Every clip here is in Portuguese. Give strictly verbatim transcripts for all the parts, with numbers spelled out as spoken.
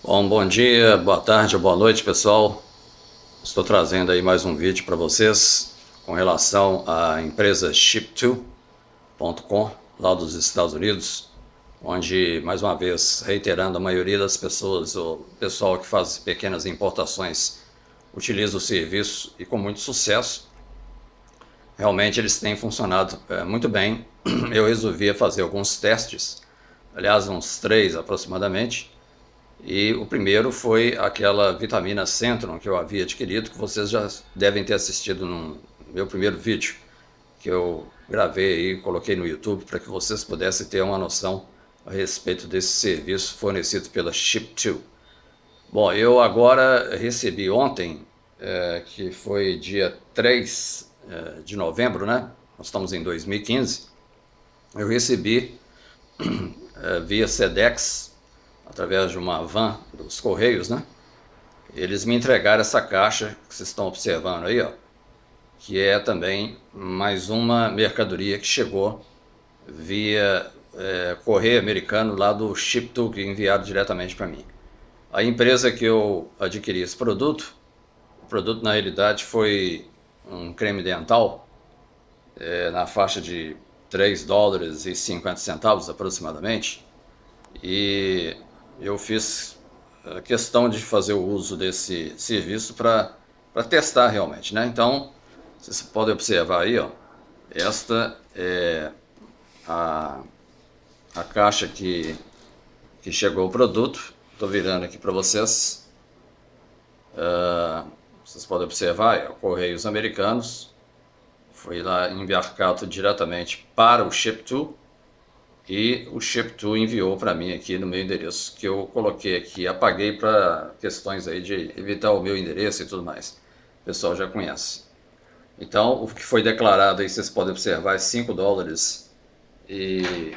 Bom, bom dia, boa tarde, boa noite, pessoal. Estou trazendo aí mais um vídeo para vocês com relação à empresa ship to ponto com, lá dos Estados Unidos, onde, mais uma vez, reiterando, a maioria das pessoas, o pessoal que faz pequenas importações, utiliza o serviço e com muito sucesso. Realmente eles têm funcionado é, muito bem. Eu resolvi fazer alguns testes, aliás, uns três aproximadamente. E o primeiro foi aquela vitamina Centrum que eu havia adquirido, que vocês já devem ter assistido no meu primeiro vídeo, que eu gravei e coloquei no YouTube para que vocês pudessem ter uma noção a respeito desse serviço fornecido pela ship to. Bom, eu agora recebi ontem, é, que foi dia três é, de novembro, né? Nós estamos em dois mil e quinze. Eu recebi é, via Sedex, através de uma van dos Correios, né? Eles me entregaram essa caixa que vocês estão observando aí, ó, que é também mais uma mercadoria que chegou via é, correio americano lá do ship to, que enviaram diretamente para mim. A empresa que eu adquiri esse produto, o produto na realidade foi um creme dental é, na faixa de três dólares e cinquenta centavos aproximadamente, e eu fiz a questão de fazer o uso desse serviço para testar realmente, né? Então, vocês podem observar aí, ó, esta é a, a caixa que, que chegou o produto. Estou virando aqui para vocês. Uh, vocês podem observar, é, Correios Americanos. Foi lá embarcado diretamente para o ship to. E o ship to enviou para mim aqui no meu endereço, que eu coloquei aqui, apaguei para questões aí de evitar o meu endereço e tudo mais. O pessoal já conhece. Então, o que foi declarado aí, vocês podem observar, é cinco dólares e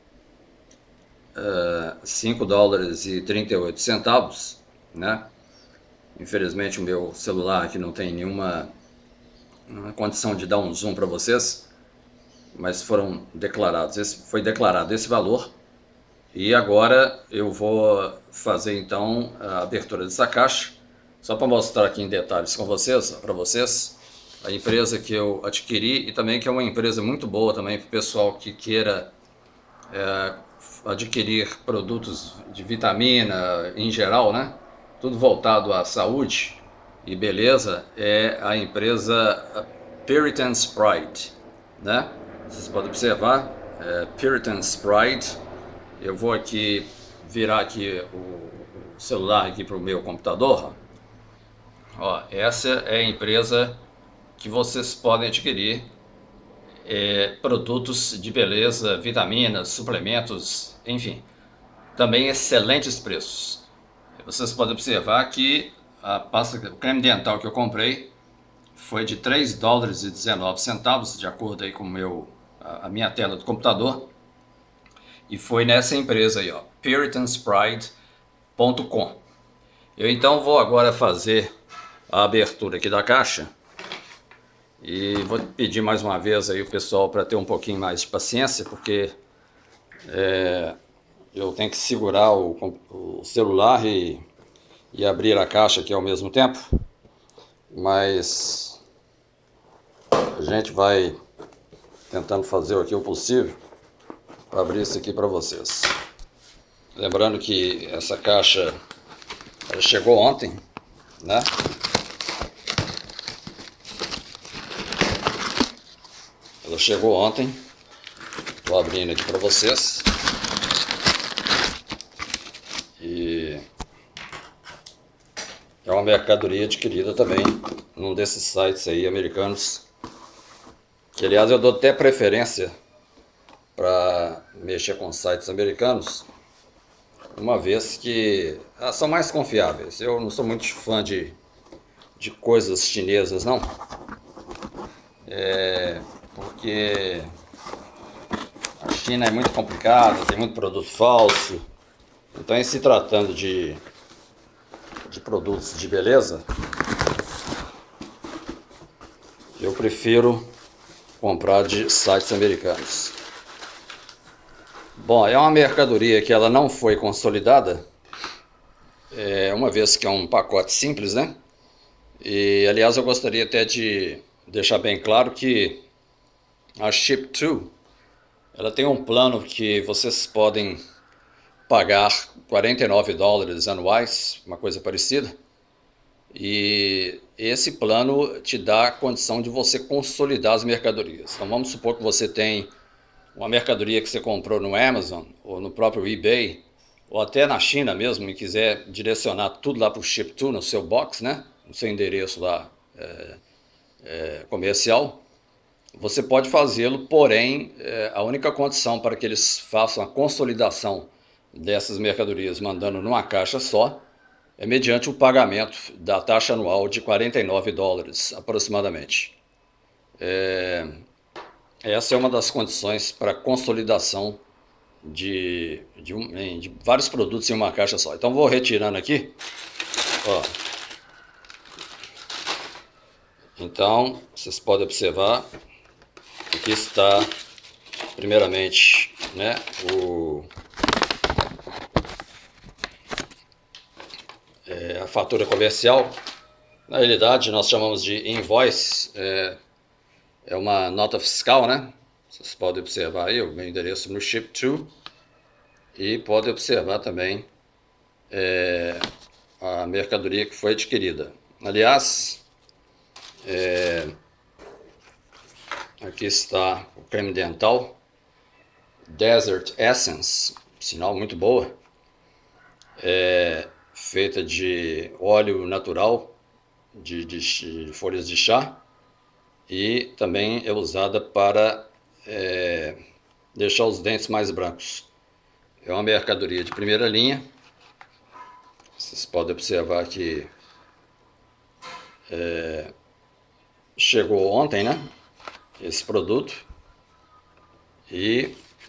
uh, cinco dólares e trinta e oito centavos, né? Infelizmente o meu celular aqui não tem nenhuma condição de dar um zoom para vocês, mas foram declarados, esse, foi declarado esse valor. E agora eu vou fazer então a abertura dessa caixa, só para mostrar aqui em detalhes com vocês, para vocês, a empresa que eu adquiri, e também que é uma empresa muito boa também para o pessoal que queira é, adquirir produtos de vitamina em geral, né? Tudo voltado à saúde e beleza, é a empresa Puritan's Pride, né? Vocês podem observar, é, Puritan's Pride. Eu vou aqui virar aqui o, o celular aqui para o meu computador. Ó, essa é a empresa que vocês podem adquirir é, produtos de beleza, vitaminas, suplementos, enfim, também excelentes preços. Vocês podem observar que a pasta, o creme dental que eu comprei foi de três dólares e dezenove centavos, de acordo aí com o meu a minha tela do computador, e foi nessa empresa aí, ó, Puritanspride ponto com. Eu então vou agora fazer a abertura aqui da caixa e vou pedir mais uma vez aí o pessoal para ter um pouquinho mais de paciência, porque é, eu tenho que segurar o, o celular e, e abrir a caixa aqui ao mesmo tempo, mas a gente vai tentando fazer aqui o possível para abrir isso aqui para vocês. Lembrando que essa caixa ela chegou ontem, né? Ela chegou ontem. Estou abrindo aqui para vocês. E é uma mercadoria adquirida também num desses sites aí americanos, que aliás eu dou até preferência para mexer com sites americanos, uma vez que ah, são mais confiáveis. Eu não sou muito fã de, de coisas chinesas, não, é, porque a China é muito complicada, tem muito produto falso. Então, em se tratando de, de produtos de beleza, eu prefiro comprar de sites americanos. Bom, é uma mercadoria que ela não foi consolidada é, uma vez que é um pacote simples, né? E, aliás, eu gostaria até de deixar bem claro que a Ship to, ela tem um plano que vocês podem pagar quarenta e nove dólares anuais, uma coisa parecida, e esse plano te dá a condição de você consolidar as mercadorias. Então vamos supor que você tem uma mercadoria que você comprou no Amazon, ou no próprio eBay, ou até na China mesmo, e quiser direcionar tudo lá para o Ship to no seu box, né? No seu endereço lá é, é, comercial, você pode fazê-lo, porém, é, a única condição para que eles façam a consolidação dessas mercadorias mandando numa caixa só é mediante o pagamento da taxa anual de quarenta e nove dólares aproximadamente. É, essa é uma das condições para consolidação de, de, um, de vários produtos em uma caixa só. Então vou retirando aqui. Ó. Então vocês podem observar, aqui está primeiramente, né, o É, a fatura comercial. Na realidade nós chamamos de invoice, é, é uma nota fiscal, né? Vocês podem observar aí o meu endereço no Ship to, e podem observar também é, a mercadoria que foi adquirida. Aliás, é, aqui está o creme dental Desert Essence, sinal muito boa. É, feita de óleo natural de, de, de folhas de chá, e também é usada para é, deixar os dentes mais brancos. É uma mercadoria de primeira linha. Vocês podem observar que é, chegou ontem, né, esse produto, e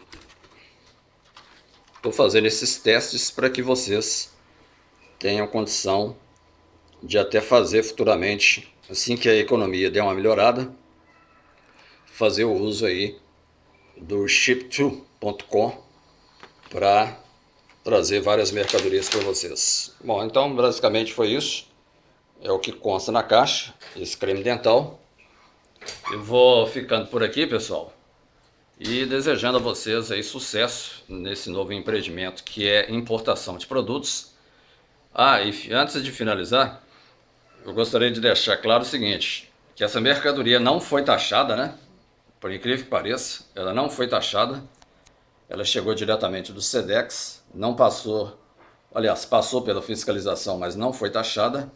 estou fazendo esses testes para que vocês tenham condição de até fazer futuramente, assim que a economia der uma melhorada, fazer o uso aí do ship to ponto com para trazer várias mercadorias para vocês. Bom, então basicamente foi isso. É o que consta na caixa, esse creme dental. Eu vou ficando por aqui, pessoal, e desejando a vocês aí sucesso nesse novo empreendimento que é importação de produtos. Ah, e antes de finalizar, eu gostaria de deixar claro o seguinte, que essa mercadoria não foi taxada, né? Por incrível que pareça, ela não foi taxada. Ela chegou diretamente do Sedex, não passou, aliás, passou pela fiscalização, mas não foi taxada.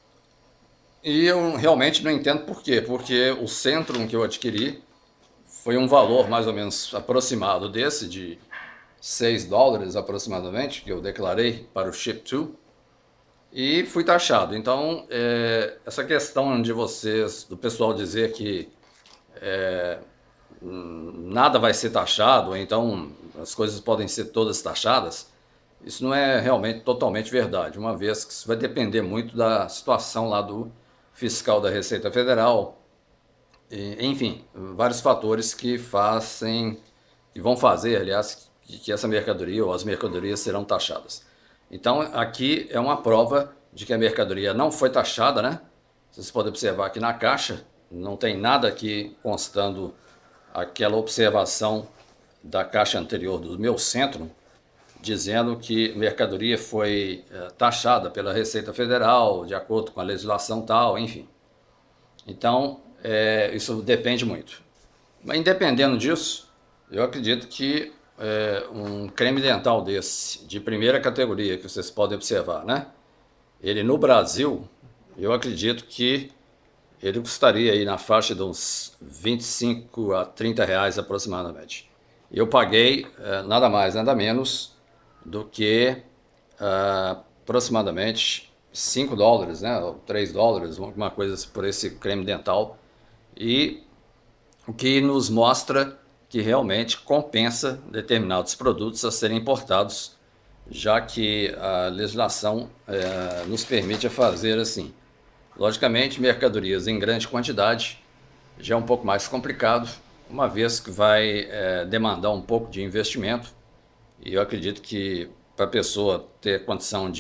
E eu realmente não entendo por quê, porque o Centrum que eu adquiri foi um valor mais ou menos aproximado desse, de seis dólares aproximadamente, que eu declarei para o Ship to, e fui taxado. Então, é, essa questão de vocês, do pessoal dizer que é, nada vai ser taxado, ou então as coisas podem ser todas taxadas, isso não é realmente totalmente verdade, uma vez que isso vai depender muito da situação lá do fiscal da Receita Federal, e, enfim, vários fatores que fazem, que vão fazer, aliás, que, que essa mercadoria ou as mercadorias serão taxadas. Então aqui é uma prova de que a mercadoria não foi taxada, né? Vocês podem observar aqui na caixa, não tem nada aqui constando aquela observação da caixa anterior do meu Centrum, dizendo que a mercadoria foi é, taxada pela Receita Federal, de acordo com a legislação tal, enfim. Então, é, isso depende muito. Mas independendo disso, eu acredito que é, um creme dental desse, de primeira categoria, que vocês podem observar, né? Ele no Brasil, eu acredito que ele custaria aí na faixa de uns vinte e cinco a trinta reais aproximadamente. Eu paguei é, nada mais, nada menos do que uh, aproximadamente cinco dólares, né, ou três dólares, alguma coisa por esse creme dental, e o que nos mostra que realmente compensa determinados produtos a serem importados, já que a legislação uh, nos permite fazer assim. Logicamente, mercadorias em grande quantidade já é um pouco mais complicado, uma vez que vai uh, demandar um pouco de investimento. E eu acredito que para a pessoa ter condição de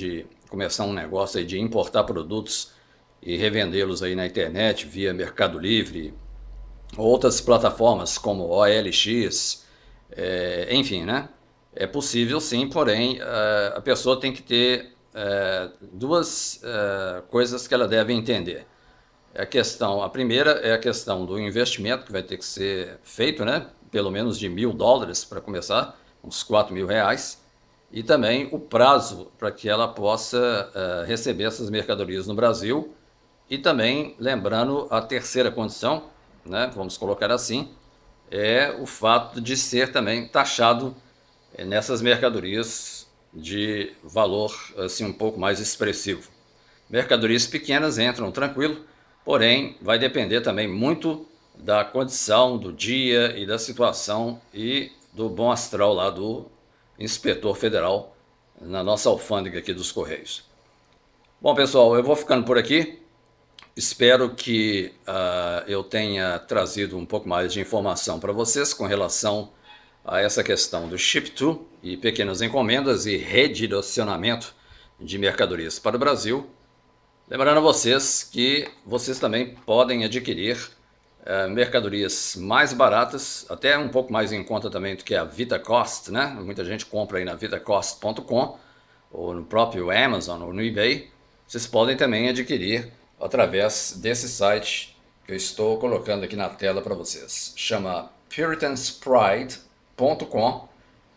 começar um negócio aí de importar produtos e revendê-los aí na internet via Mercado Livre, outras plataformas como O L X, é, enfim, né? É possível sim, porém a pessoa tem que ter é, duas é, coisas que ela deve entender. A questão, a primeira é a questão do investimento que vai ter que ser feito, né? Pelo menos de mil dólares para começar, uns quatro mil reais, e também o prazo para que ela possa uh, receber essas mercadorias no Brasil. E também, lembrando, a terceira condição, né? Vamos colocar assim, é o fato de ser também taxado nessas mercadorias de valor assim um pouco mais expressivo. Mercadorias pequenas entram tranquilo, porém vai depender também muito da condição do dia e da situação e do bom astral lá do inspetor federal na nossa alfândega aqui dos Correios. Bom, pessoal, eu vou ficando por aqui. Espero que uh, eu tenha trazido um pouco mais de informação para vocês com relação a essa questão do ship to e pequenas encomendas e redirecionamento de mercadorias para o Brasil. Lembrando a vocês que vocês também podem adquirir uh, mercadorias mais baratas, até um pouco mais em conta também do que a VitaCost, né? Muita gente compra aí na vitacost ponto com ou no próprio Amazon ou no eBay. Vocês podem também adquirir através desse site que eu estou colocando aqui na tela para vocês. Chama puritans pride ponto com,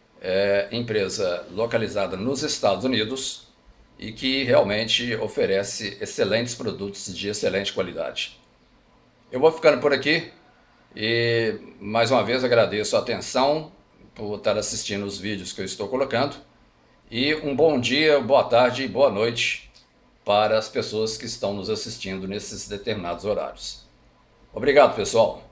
é empresa localizada nos Estados Unidos e que realmente oferece excelentes produtos de excelente qualidade. Eu vou ficando por aqui e mais uma vez agradeço a atenção por estar assistindo os vídeos que eu estou colocando e um bom dia, boa tarde e boa noite para as pessoas que estão nos assistindo nesses determinados horários. Obrigado, pessoal!